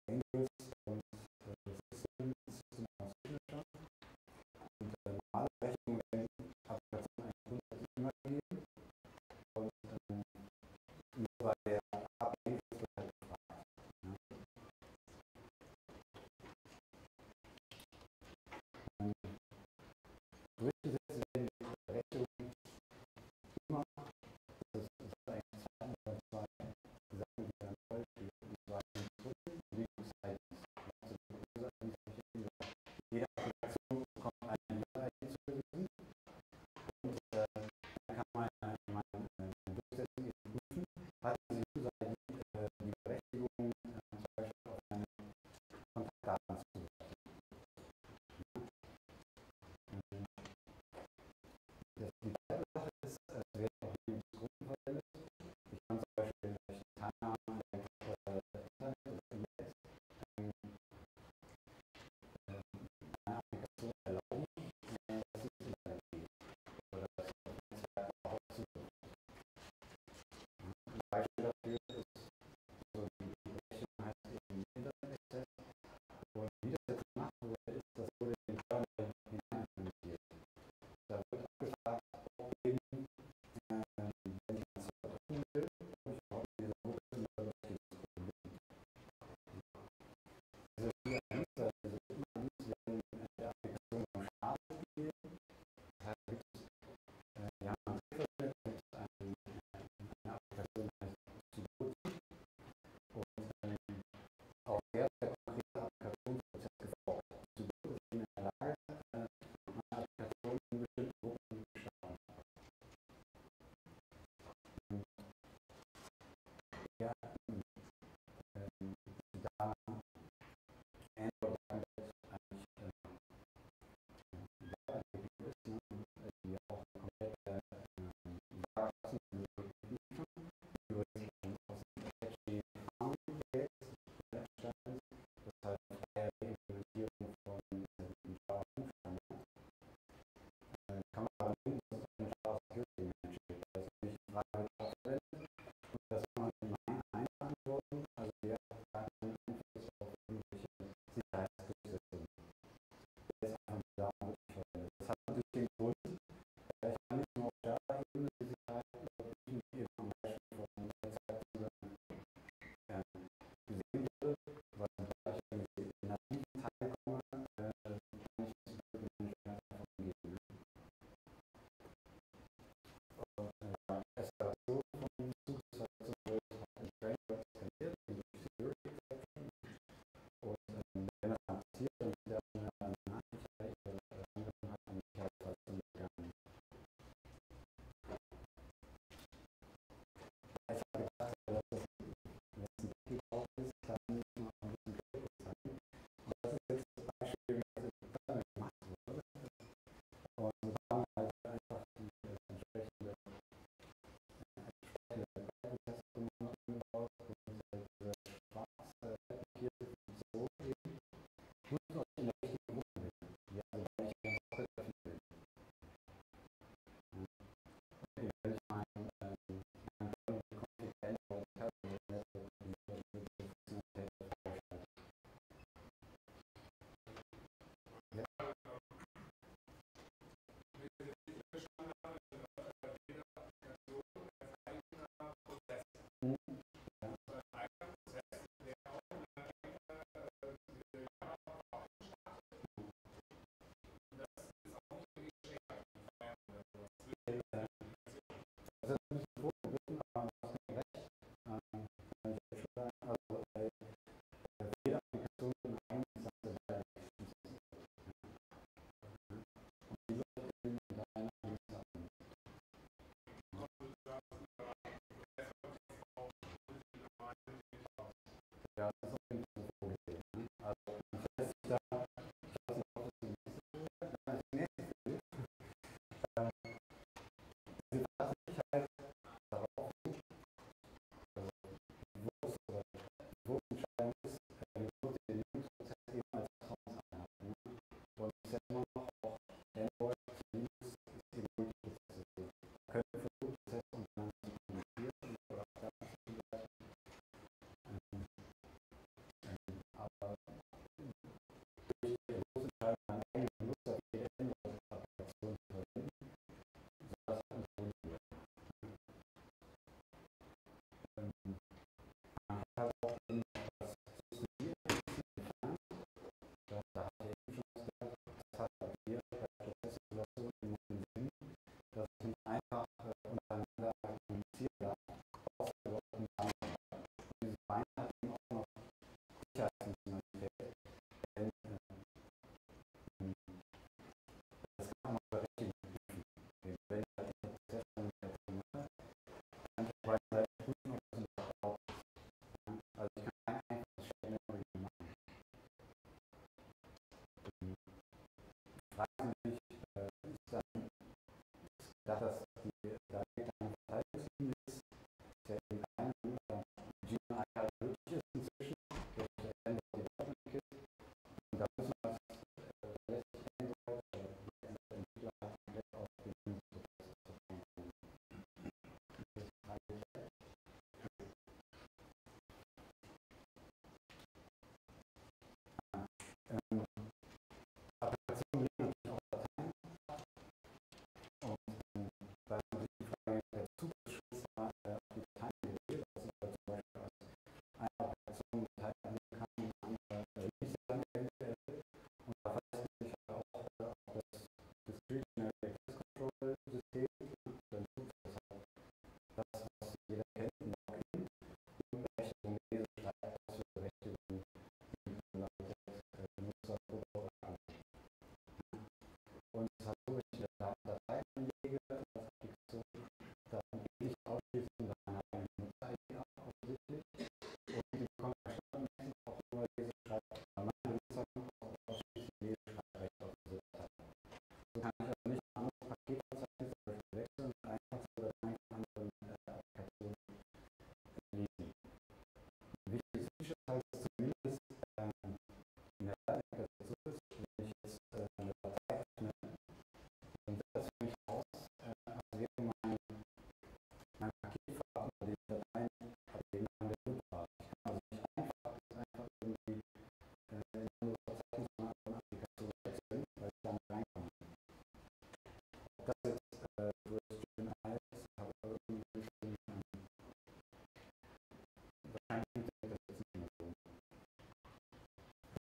Angels und System Ausführer. Und normale Rechnungen werden Applikationen eigentlich grundsätzlich immer geben. Und nur bei der Angels wird halt gefragt. Ja. Durchgesetzt werden die Berechtigungen immer, das ist eigentlich Zeiten bei zwei Sachen, die dann voll stehen, und zwar in Drucken und Linux-IDs. Jede Applikation bekommt eine User-ID zugewiesen und dann kann man Durchsetzung prüfen, hat diese User-ID die Berechtigung, zum Beispiel auf eine Kontaktdaten zuzugreifen. Die zweite Sache ist, wer auch Linux-Gruppenmodell ist. Ich kann zum Beispiel durch Teilnahme der Internet eine Applikation erlauben, dass es übergeht oder das Netzwerk auch zugreift. Ein Beispiel dafür ist, so die Rechnung heißt eben Internet Access. Und wie das jetzt gemacht wurde, ist, das wurde in den Kernel hinein implementiert. Da wird abgefragt, ob eben, wenn ich das öffnen will, ob ich überhaupt in dieser Gruppe ein Berechtigungsproblem habe. Diese vier Dienste, diese Gruppendienste werden in der Applikation beim Start gegeben. Das heißt, da gibt es ja ein Trickverfeld mit einer Applikation, die heißt Sudoku. Und auch der konkrete Applikationsprozess geformt. Sudoku ist in der Lage, eine Applikation in bestimmten Gruppen zu starten. Ja, da Android eigentlich ist, ne, die auch komplett wachsen liefern, über aus dem Apache Farm Projekt entstanden ist. Das ist halt eine freie Implementierung von Java 5 Standard. Kann man aber sehen, dass es eine Java Security Manager. Da ist nämlich eine Frage drauf verwendet und das kann man in einen beantworten. Also der hat gar keinen Einfluss auf irgendwelche Sicherheitsdurchsetzungen. Der ist einfach da und wirklich verwendet. Das hat natürlich den Grund, ich kann nicht nur auf Java-Ebene die Sicherheit überprüfen, wie eben am Beispiel von Netzwerkzugängen gesehen wurde, weil sobald ich irgendwie in einer tiefen Teil komme, kann ich das Security Management einfach umgehen. Und Eskalation von Zugriffsverletzungen wird im Framework skaliert, durch Security Exception. Und wenn das dann passiert, dann ist der eine Nachricht oder andere hat eine Sicherheitsverletzung begangen. Ich habe gedacht, dass das, wenn es ein Paket drauf ist, dann muss man auch ein bisschen Geld bezahlen. Und das ist jetzt das Beispiel, wie das in Köln gemacht wurde. Und so haben wir halt einfach die entsprechende Quellprozessung umgebaut und diese schwarze markierte Funktion eben. Ich muss euch in der richtigen Gruppe wählen, die also wenn ich den Socket öffnen will. Wenn ich meinen Config Android habe, dann wird diese Funktionalität vorgeschaltet. Ja. Das ist ein bisschen vorgegriffen, aber du hast mir recht. Kann ich jetzt schon sagen, also jede Applikation in einer Instanz der und diese wird eben unter einer Dienst abhängen. Ja, das ist auf jeden Fall vorgesehen. Ne? Also man verlässt sich da, ich weiß nicht, ob das die nächste Bild, diese Datensicherheit darauf, also wo entscheidend ist, wie wird der Linux-Prozess eben als Vertrauenseinheit. Ne? Und es ist ja immer noch auch Android, Linux ist eben Multiprozesse. Da können versuchen, Prozesse untereinander zu kommunizieren oder auch da zu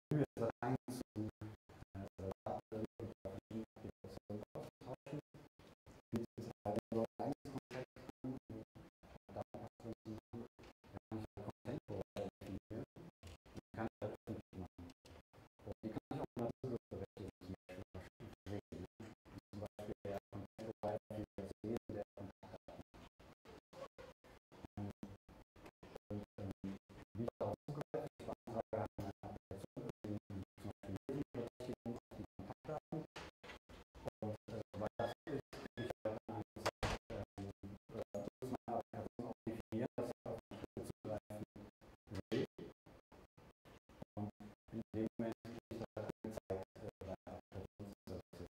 anonym jetzt Dateien zu Daten oder verschiedene Applikationen auszutauschen. Gibt es halt so ein eigenes Konzept an und Datenpasswort zu machen. Da kann ich halt Content Provider definieren und kann ich halt öffentlich machen. Und die kann ich auch mal Zugriffsberechtigung zum Beispiel verstehen. Zum Beispiel der Content Provider für das Sehen der Kontaktdaten. Und wie ich darauf zugreife, ich beantrage eine Applikation, zum Beispiel Leseberechtigung auf die Kontaktdaten. Und weil das ist, kann ich halt dann einfach muss meine Applikation auch definieren, dass ich auf die Schritte zugreifen will. Und in dem Moment kriege ich das halt angezeigt bei Applikationsservices.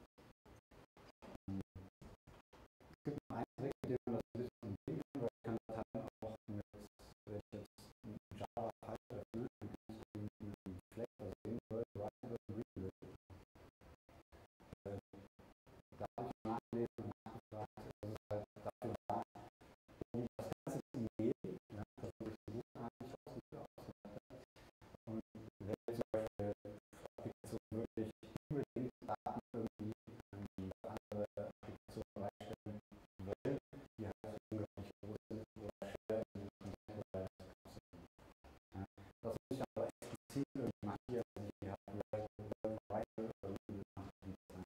Es gibt noch einen Trick, mit dem man das ein bisschen umgehen kann, weil ich kann Dateien auch mit, wenn ich jetzt einen Java-File öffne, dann kann ich den mit einem Flag versehen, World Write World Read Will. Da habe ich nachgelesen und nachgefragt, dass es halt dafür da, um das Ganze zu umgehen, ja, dass man sich so gut anschaut und so auswertet. Und wenn zum Beispiel Applikationen wirklich unbedingt Daten irgendwie für andere Applikationen bereitstellen wollen, die halt unglaublich groß sind oder schwer in den Content Provider zu kapseln. Ja. Das muss ich aber explizit irgendwie markieren, dass ich die halt Write oder Read machen kann.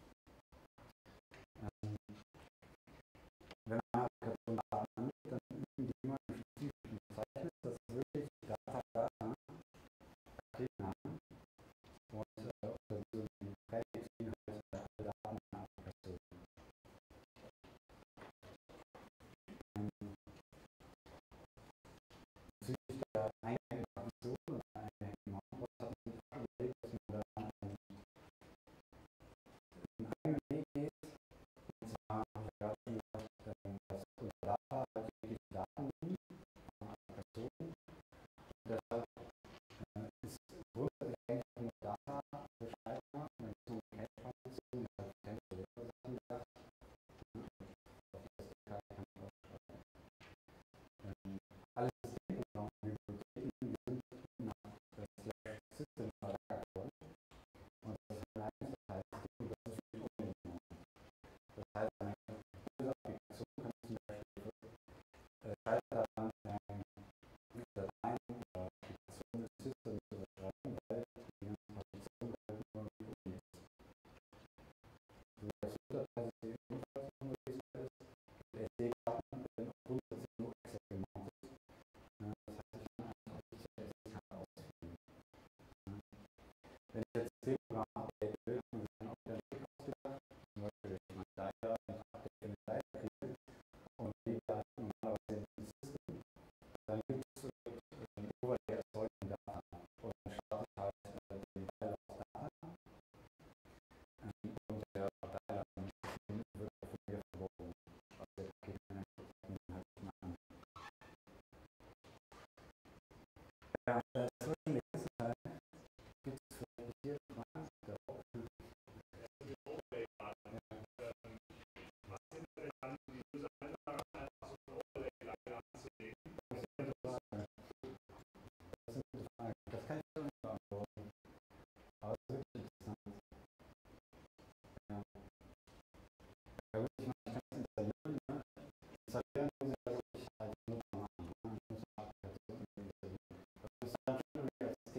Wenn man eine Applikation Daten anlegt, dann üben die immer ein spezifisches Verzeichnis, das ist wirklich Data, Paketnamen und oder so die Prägungsinhalte der Daten der Applikation. Bezüglich der einhängigen Funktion und einhängigen Maus hat man sich überlegt, dass man da einen eigenen Weg geht. Und zwar habe ich gerade schon gesagt, dass unter Data halt wirklich Daten liegen von Applikationen. Und deshalb ist grundsätzlich eigentlich nur Data beschreibbar. Und dann gibt es noch eine Cache-Funktion, die halt temporäre Sachen sagt. Auf die SDK kann ich auch schreiben. Alle Systeme und Bibliotheken, die sind nach /system verlagert worden. Und das ist ein eigenes Dateisystem, das ist viel ungenau. Das heißt, eine Applikation kann zum Beispiel scheitern daran, Dateien oder Applikationen des Systems zu beschreiben, weil die ganze Partition halt nur ungenau ist. So wie das Unterteilsystem ebenfalls ungelöst ist, SD-Karten werden auch grundsätzlich nur extra gemountet. Das heißt, ich kann einfach auf diese SD-Karte ausführen. Wenn ich jetzt das Programm update will, haben wir dann auch wieder einen Trick ausgedacht. Zum Beispiel, wenn ich meinen Dialer, wenn ich update eine Dialer kriege und lege da normalerweise in das System, dann gibt es einen Overlay erzeugen Data. Und dann starte ich halt den Dialer auf Data und der Dialer wird von mir verboten. Also der Paketmanager zeigt mir halt nicht mehr an. Ja, zwischen den ganzen Teilen gibt es vielleicht hier Fragen. Das kann ich schon nicht beantworten. Aber es ist wirklich interessant. Ja. Ja gut, ich meine, ich kann es installieren. Ne? Installieren muss ich ja wirklich als Nutzer machen. Ne? Ich muss eine Applikation installieren. Das ist dann schon irgendwie als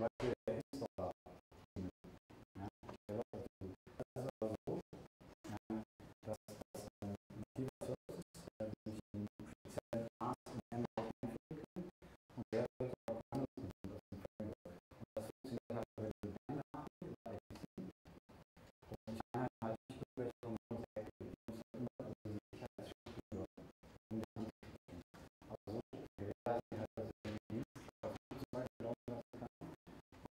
Beispiel der Installer. Ja, der läuft dazu. Das ist aber so, dass ein Motiver Services, den ich in speziellen Maß in Android einfügen kann und der wird auch anders nutzen als ein Framework. Und das funktioniert halt über die Binary über IPC. Und ich kann halt nicht irgendwelche Komponenten ich muss halt immer diese Sicherheitsstruktur um die Hand kriegen. Also gewährleisten halt, dass ich den Dienst zum Beispiel laufen lassen kann.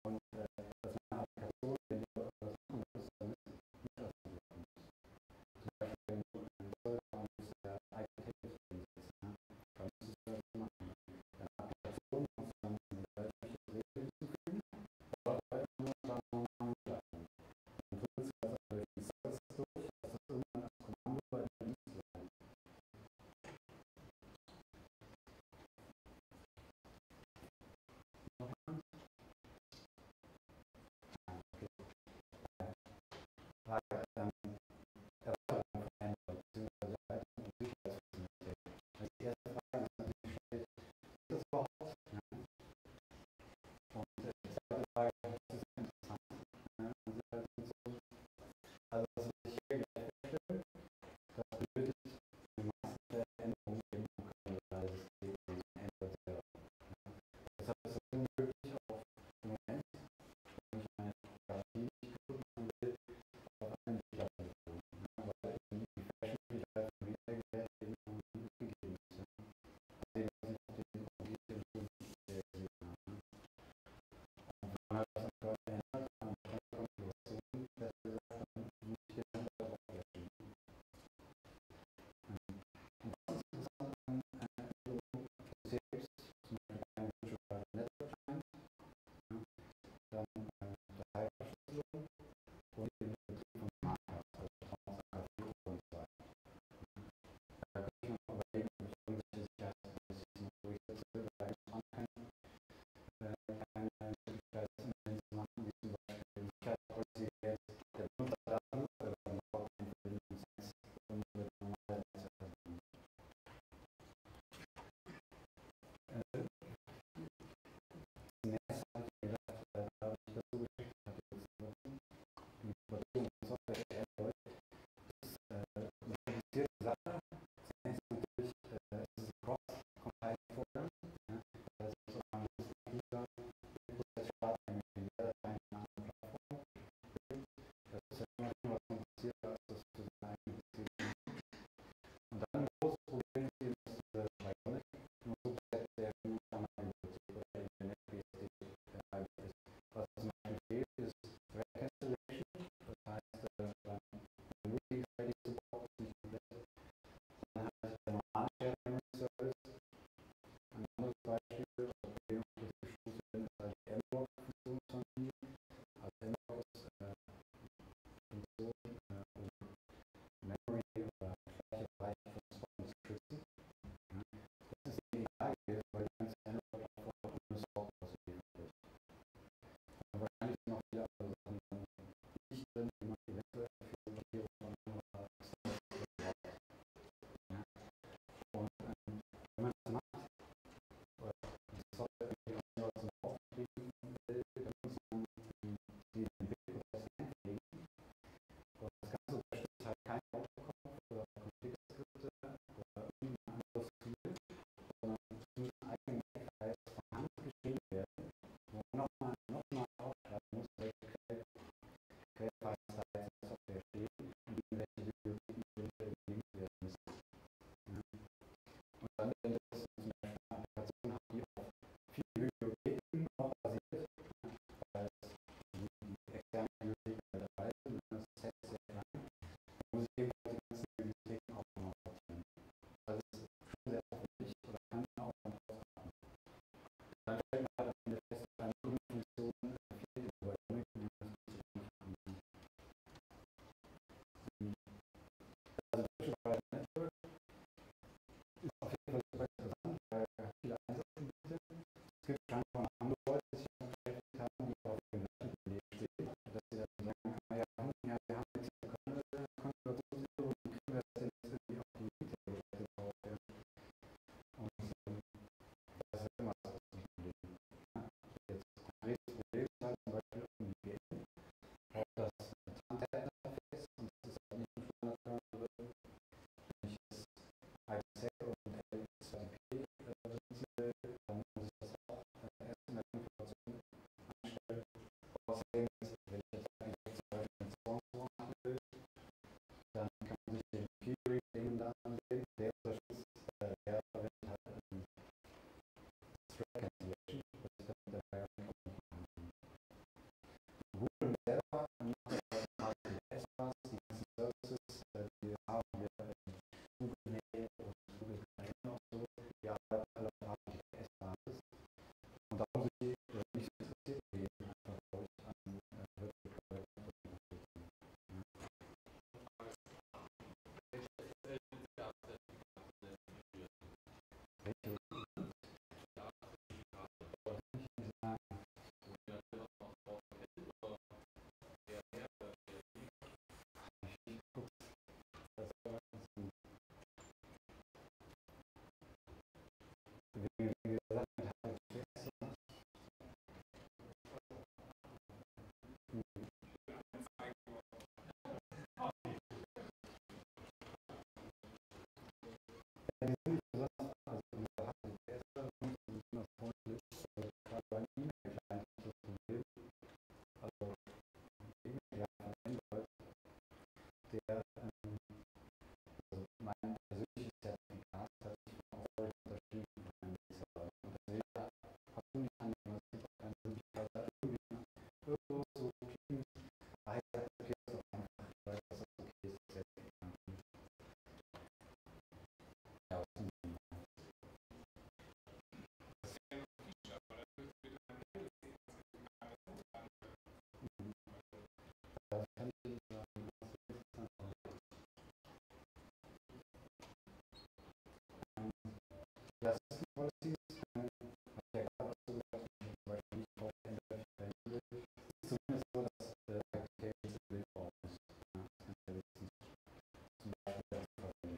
Policies, was ich ja gerade dazu gesagt habe, zum Beispiel nicht drauf ändert, ist zumindest so, dass Applications im Bildform ist. Ja, das kann ich ja wenigstens zum Beispiel dazu verwenden.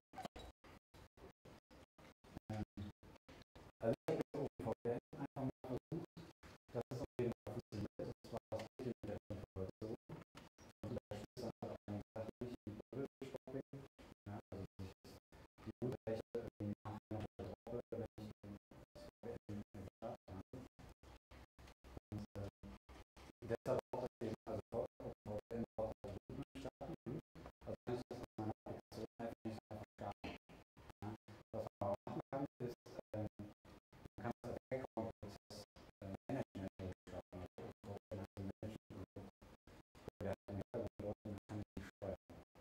Also ich habe jetzt OpenVPN einfach mal versucht, dass es auf jeden Fall funktioniert. Das war das Ziel mit der Konfiguration. Und da ist dann auch ein tatsächlich Privilege Shopping. Ja, also die Grundrechte irgendwie machen noch eine Droppe, wenn ich das VPN gestartet habe. Und deshalb braucht es eben, also VPN braucht das Root starten. Also kann ich das auf meiner Applikation einfach nicht einfach starten. Ja. Was man auch machen kann, ist, man kann das als Background-Prozess managen, starten. Also VPN hat ein Management-Produkt, der hat im Hintergrund läuft und kann ich steuern.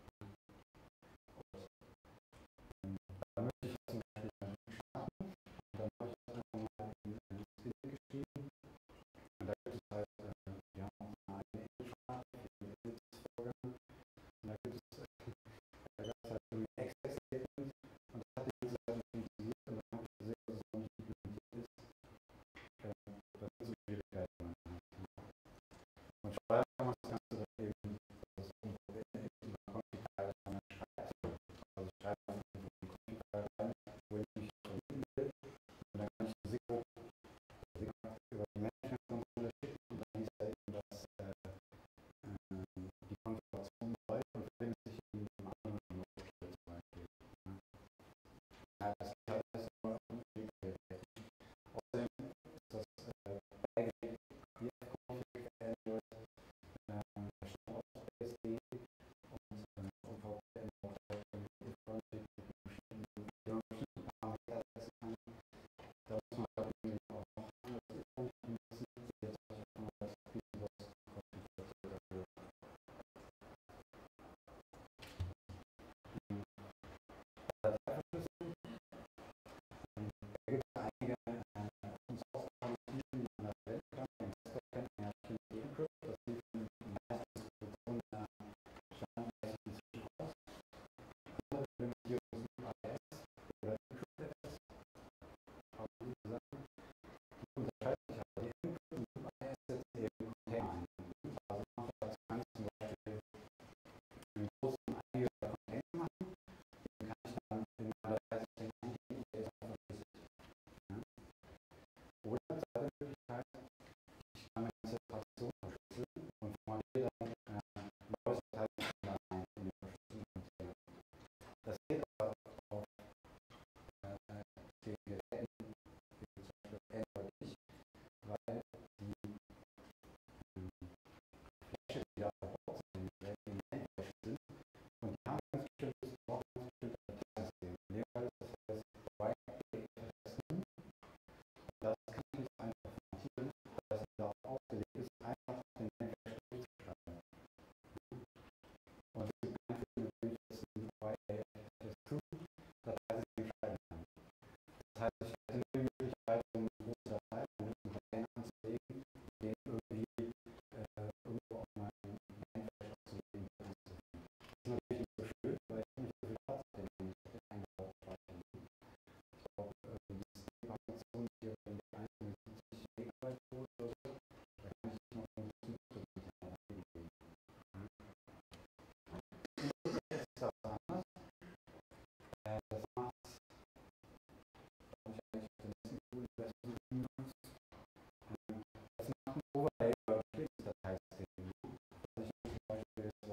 Und da möchte ich zum Beispiel starten und dann habe ich das einfach mal in ein Skript geschrieben. Und da gibt es halt, wir haben auch eine eigene Init-Sprache für den Init-Vorgang. Und da gibt es, da gab es halt irgendwie Access-Statements und das hat die ganze Zeit nicht funktioniert und dann habe ich gesehen, dass es noch nicht implementiert ist. Das sind so Schwierigkeiten. Und steuern kann man das Ganze dann eben, dass es OpenVPN ist und dann Config-File dann schreibt. Also ich schreibe dann einen Config-File rein, wo ich mich verbinden will und dann kann ich ein SIGO über die Management-Konsole schicken und dann hieß da eben, dass die Konfiguration läuft und verbindet sich in einem anderen Node zum Beispiel. Ja, das geht halt alles nur config. Außerdem ist das beigelegt, die Config Android, da stammt aus BSD und VPN braucht halt irgendwie Config mit bestimmten Parameter setzen kann. Da muss man halt irgendwie auch noch andere Config nutzen, wie jetzt zum Beispiel das FreeBSD dafür. Dateiverschlüsselung, da gibt es einige Open Source Technologien, die man da verwenden kann. Den Desktop kennt man ja schon mit encrypt, das hilft in den meisten Distributionen der standardmäßig inzwischen aus. Andere Implementierungen sind AES oder EncryptFS, auch diese Sachen. Die unterscheiden sich aber. Die Encrypt und AES setzen eben Container ein. Also man kann zum Beispiel einen großen einige Container machen, den kann ich dann in meiner Dateisystem eingeben und der ist einfach flüssig. Ja. Oder zweite Möglichkeit, ich kann eine ganze Fraktion verschlüsseln und formatiere dann neues Dateisystem da rein in den Verschlüsselungscontainer. Das geht aber auf den Geräten, wie zum Beispiel Android nicht, weil die Fläche, die da verbaut sind, die Geräte in Endfläche sind und die haben ganz bestimmtes, brauchen ganz bestimmte Dateisystem. In dem Fall ist das WebFS und das kann ich nicht einfach formatieren, weil es darauf ausgelegt ist, einfach den Endfläche durchzuschreiben. Und es gibt kein Film, natürlich, dass ein YAFS2-Dateisystem schreiben kann. Das heißt, ich hätte nur die Möglichkeit, so eine große Datei, einen großen Container anzulegen, den irgendwie irgendwo auf meinem Endfläche auszulegen. Das ist natürlich nicht so schön, weil ich nicht so viel Platz in den eingebauten Speicher habe. Ich glaube, die Systemapplikationen hier bei den einzelnen 70 Megabyte groß oder so, da kann ich noch ein bisschen Potenzial geben. Jetzt ist das anders. Das macht, glaube ich, eigentlich auf dem nächsten Tool besser benutzt. Das macht ein Overlay über bestimmte Dateisysteme. Also ich muss zum Beispiel das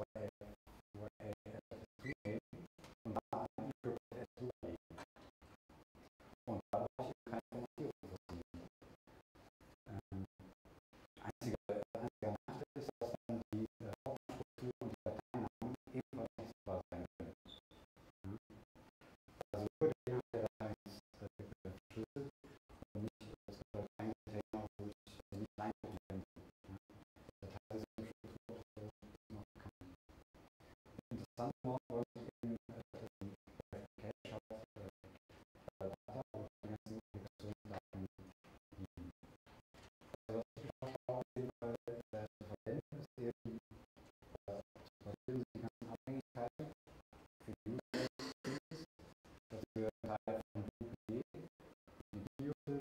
YAFS2 nehmen und da ein encrypted S überlegen. Und da brauche ich keine Formatierung. Einziger Nachteil ist, dass dann die Hauptstruktur und die Dateinamen ebenfalls nicht sichtbar sein können. Ja. Also nur der Inhalt der Datei ist verschlüsselt und nicht das ein Container, wo ich nicht reingucken kann. Ja. Die Dateisystemstruktur ist noch bekannt. Interessant noch, weil ich eben Cache habe, Data, wo die ganzen Applikationsdaten liegen. Also was ich geschafft habe, auf jeden Fall zu verwenden, ist eben zu verstehen, die ganzen Abhängigkeiten für die User Experience, dass wir Teil von BPD, die BioSys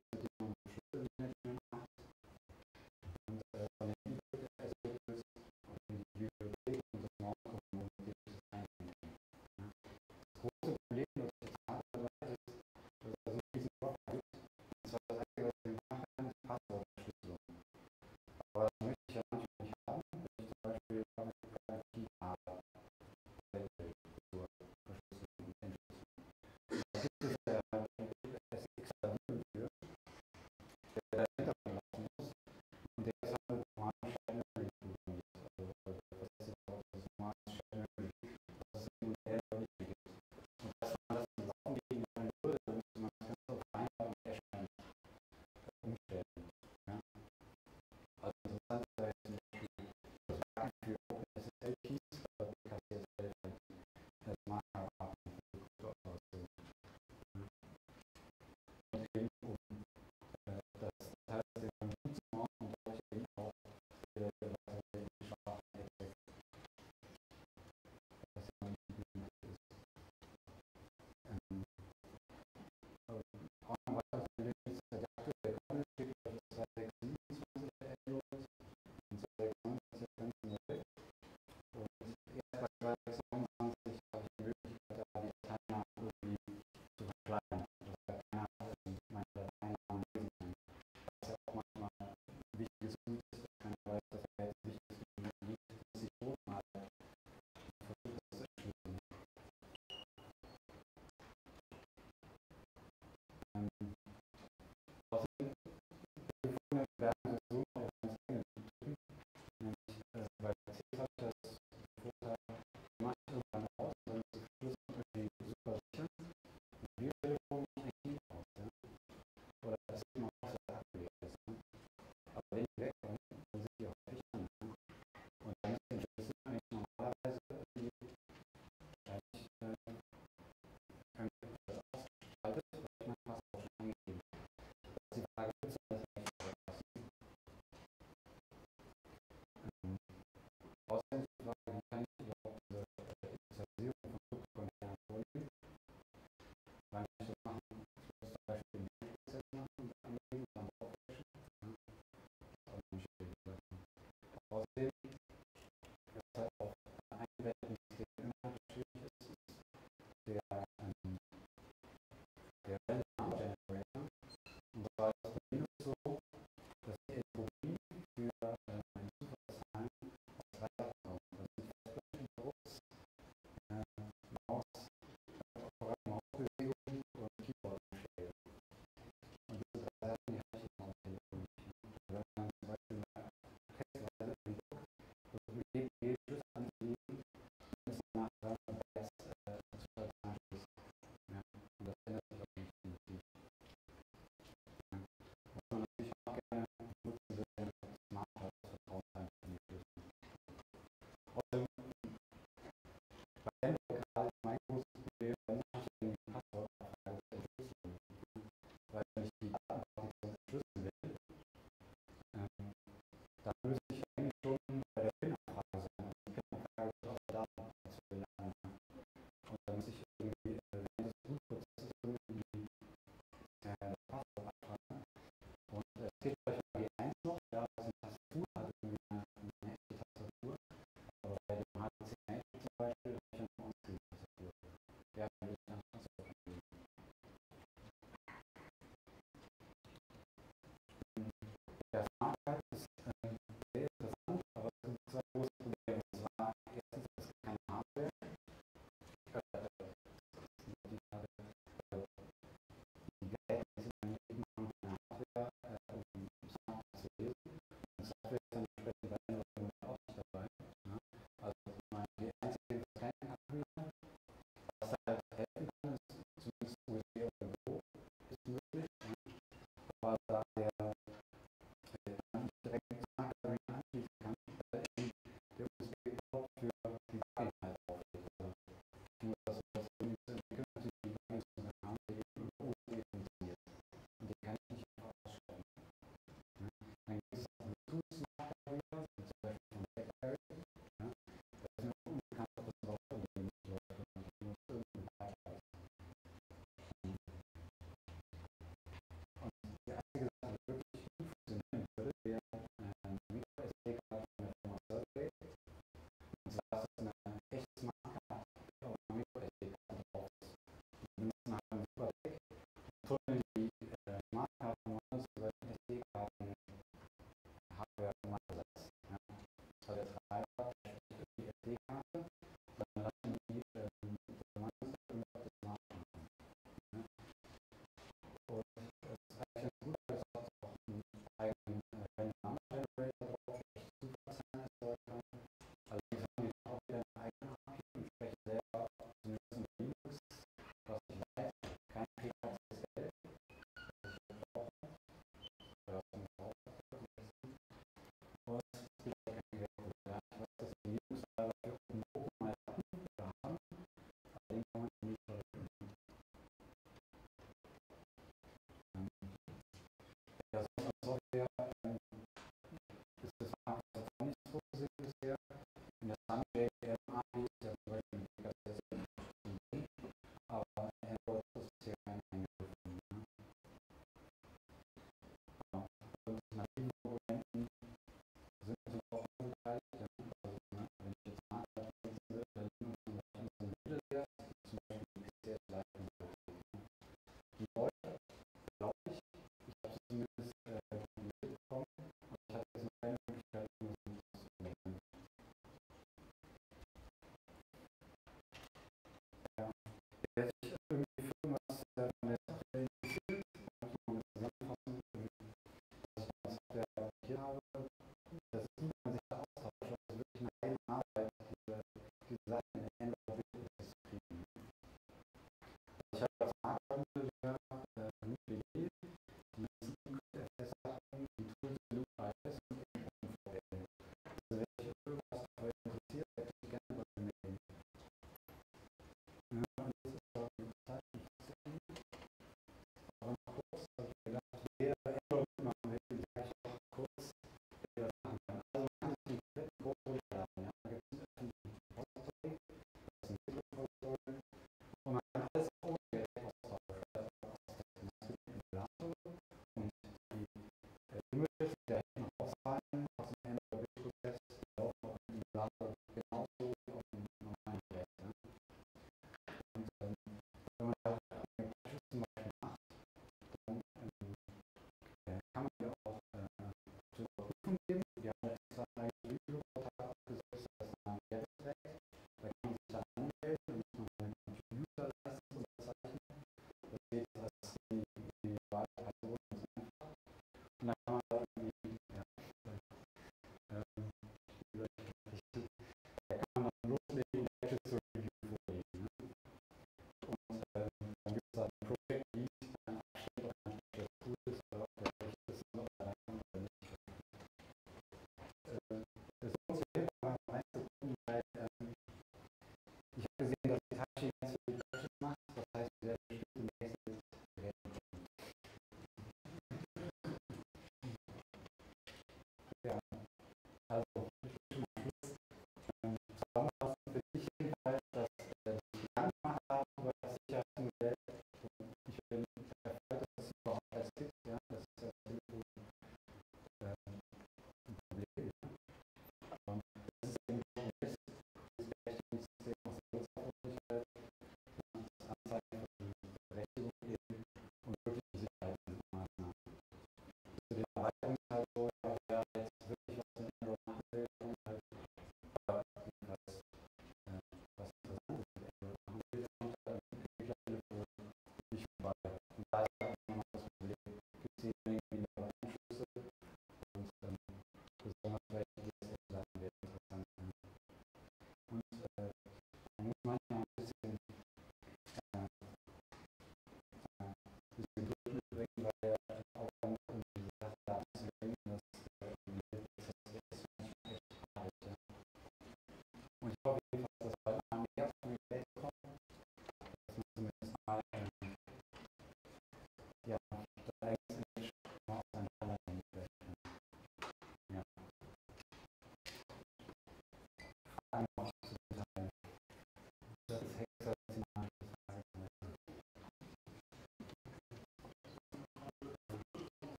von dem